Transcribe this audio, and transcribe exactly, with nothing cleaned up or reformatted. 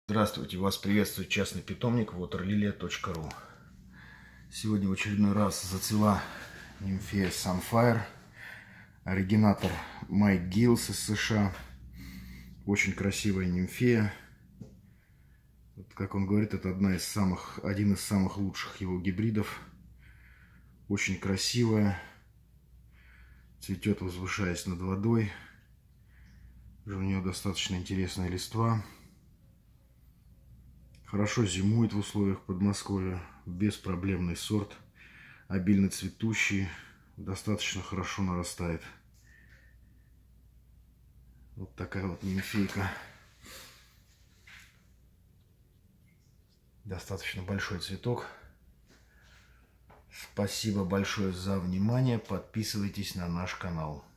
Здравствуйте, вас приветствует частный питомник waterlilia точка ру. Сегодня в очередной раз зацвела нимфея Sunfire, оригинатор Майк Гиллс из США. Очень красивая нимфея. Вот, как он говорит, это одна из самых, один из самых лучших его гибридов. Очень красивая, цветет, возвышаясь над водой. Уже у нее достаточно интересная листва. Хорошо зимует в условиях Подмосковья, беспроблемный сорт, обильно цветущий, достаточно хорошо нарастает. Вот такая вот нимфейка. Достаточно большой цветок. Спасибо большое за внимание. Подписывайтесь на наш канал.